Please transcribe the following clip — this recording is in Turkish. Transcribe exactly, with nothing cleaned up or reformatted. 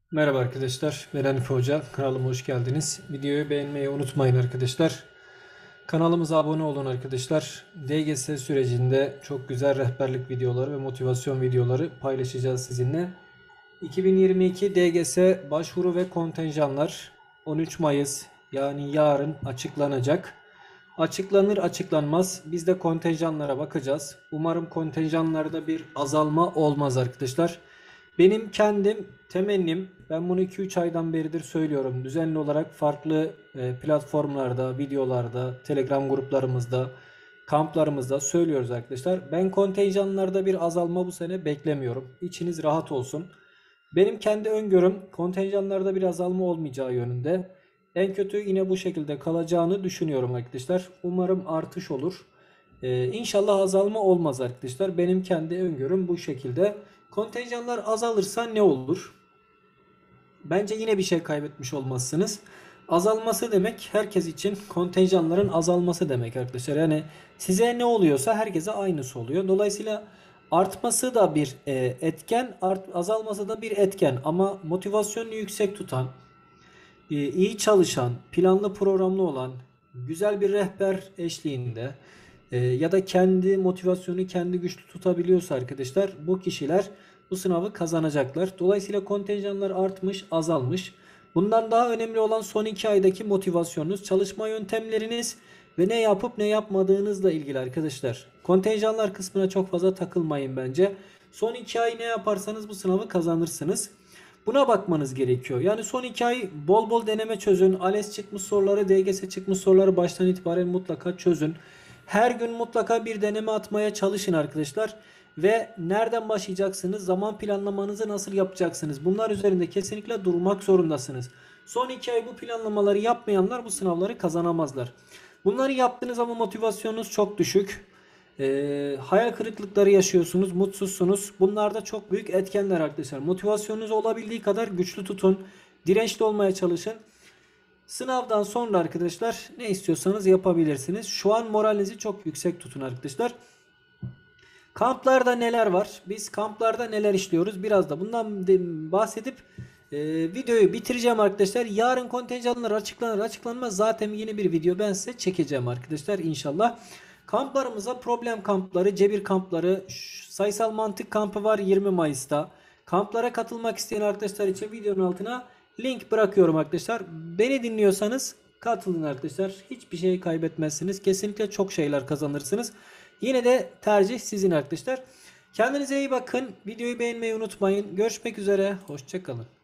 Merhaba arkadaşlar, ben Hanife Hoca. Kanalıma hoş geldiniz. Videoyu beğenmeyi unutmayın arkadaşlar. Kanalımıza abone olun arkadaşlar. D G S sürecinde çok güzel rehberlik videoları ve motivasyon videoları paylaşacağız sizinle. iki bin yirmi iki D G S başvuru ve kontenjanlar on üç Mayıs yani yarın açıklanacak. Açıklanır açıklanmaz biz de kontenjanlara bakacağız. Umarım kontenjanlarda bir azalma olmaz arkadaşlar. Benim kendim temennim, ben bunu iki üç aydan beridir söylüyorum. Düzenli olarak farklı e, platformlarda, videolarda, Telegram gruplarımızda, kamplarımızda söylüyoruz arkadaşlar. Ben kontenjanlarda bir azalma bu sene beklemiyorum. İçiniz rahat olsun. Benim kendi öngörüm kontenjanlarda bir azalma olmayacağı yönünde. En kötü yine bu şekilde kalacağını düşünüyorum arkadaşlar. Umarım artış olur. Ee, İnşallah azalma olmaz arkadaşlar. Benim kendi öngörüm bu şekilde. Kontenjanlar azalırsa ne olur? Bence yine bir şey kaybetmiş olmazsınız. Azalması demek herkes için kontenjanların azalması demek arkadaşlar. Yani size ne oluyorsa herkese aynısı oluyor. Dolayısıyla artması da bir e, etken, art, azalması da bir etken. Ama motivasyonunu yüksek tutan, e, iyi çalışan, planlı programlı olan, güzel bir rehber eşliğinde e, ya da kendi motivasyonu kendi güçlü tutabiliyorsa arkadaşlar bu kişiler bu sınavı kazanacaklar. Dolayısıyla kontenjanlar artmış, azalmış. Bundan daha önemli olan son iki aydaki motivasyonunuz, çalışma yöntemleriniz ve ne yapıp ne yapmadığınızla ilgili arkadaşlar. Kontenjanlar kısmına çok fazla takılmayın bence. Son iki ay ne yaparsanız bu sınavı kazanırsınız. Buna bakmanız gerekiyor. Yani son iki ay bol bol deneme çözün. ALES çıkmış soruları, D G S çıkmış soruları baştan itibaren mutlaka çözün. Her gün mutlaka bir deneme atmaya çalışın arkadaşlar. Ve nereden başlayacaksınız? Zaman planlamanızı nasıl yapacaksınız? Bunlar üzerinde kesinlikle durmak zorundasınız. Son iki ay bu planlamaları yapmayanlar bu sınavları kazanamazlar. Bunları yaptığınız ama motivasyonunuz çok düşük. Ee, hayal kırıklıkları yaşıyorsunuz, mutsuzsunuz. Bunlar da çok büyük etkenler arkadaşlar. Motivasyonunuzu olabildiği kadar güçlü tutun. Dirençli olmaya çalışın. Sınavdan sonra arkadaşlar ne istiyorsanız yapabilirsiniz. Şu an moralinizi çok yüksek tutun arkadaşlar. Kamplarda neler var? Biz kamplarda neler işliyoruz? Biraz da bundan bahsedip e, videoyu bitireceğim arkadaşlar. Yarın kontenjanlar açıklanır açıklanmaz. Zaten yeni bir video ben size çekeceğim arkadaşlar inşallah. Kamplarımıza problem kampları, cebir kampları, sayısal mantık kampı var yirmi Mayıs'ta. Kamplara katılmak isteyen arkadaşlar için videonun altına link bırakıyorum arkadaşlar. Beni dinliyorsanız katılın arkadaşlar. Hiçbir şey kaybetmezsiniz. Kesinlikle çok şeyler kazanırsınız. Yine de tercih sizin arkadaşlar. Kendinize iyi bakın. Videoyu beğenmeyi unutmayın. Görüşmek üzere. Hoşça kalın.